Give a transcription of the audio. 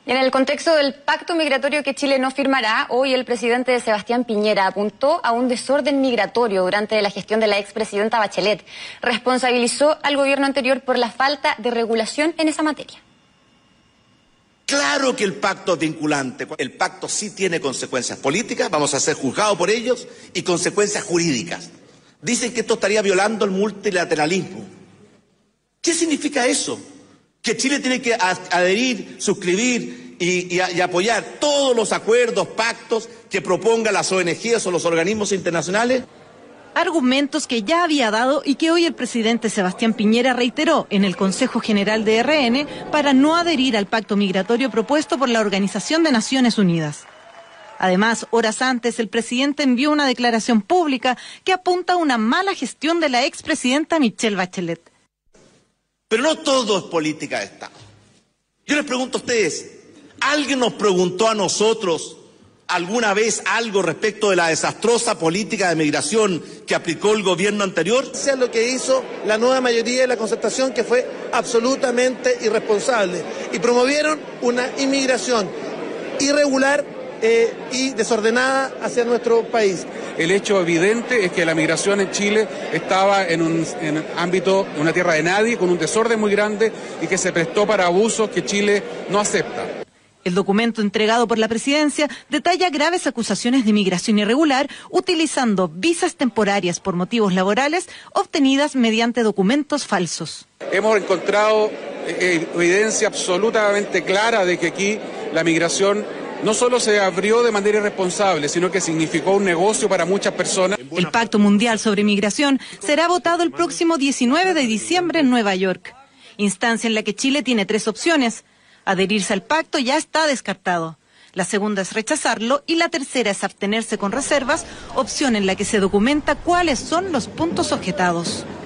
Y en el contexto del pacto migratorio que Chile no firmará, hoy el presidente Sebastián Piñera apuntó a un desorden migratorio durante la gestión de la expresidenta Bachelet. Responsabilizó al gobierno anterior por la falta de regulación en esa materia. Claro que el pacto es vinculante. El pacto sí tiene consecuencias políticas, vamos a ser juzgados por ellos, y consecuencias jurídicas. Dicen que esto estaría violando el multilateralismo. ¿Qué significa eso? Que Chile tiene que adherir, suscribir y apoyar todos los acuerdos, pactos que propongan las ONGs o los organismos internacionales. Argumentos que ya había dado y que hoy el presidente Sebastián Piñera reiteró en el Consejo General de RN para no adherir al pacto migratorio propuesto por la Organización de Naciones Unidas. Además, horas antes, el presidente envió una declaración pública que apunta a una mala gestión de la expresidenta Michelle Bachelet. Pero no todo es política de Estado. Yo les pregunto a ustedes, ¿alguien nos preguntó a nosotros alguna vez algo respecto de la desastrosa política de migración que aplicó el gobierno anterior? Sea lo que hizo la nueva mayoría de la concertación, que fue absolutamente irresponsable, y promovieron una inmigración irregular y desordenada hacia nuestro país. El hecho evidente es que la migración en Chile estaba en un ámbito, una tierra de nadie, con un desorden muy grande y que se prestó para abusos que Chile no acepta. El documento entregado por la presidencia detalla graves acusaciones de migración irregular utilizando visas temporarias por motivos laborales obtenidas mediante documentos falsos. Hemos encontrado evidencia absolutamente clara de que aquí la migración no solo se abrió de manera irresponsable, sino que significó un negocio para muchas personas. El Pacto Mundial sobre Migración será votado el próximo 19 de diciembre en Nueva York, instancia en la que Chile tiene 3 opciones. Adherirse al pacto ya está descartado. La segunda es rechazarlo y la tercera es abstenerse con reservas, opción en la que se documenta cuáles son los puntos objetados.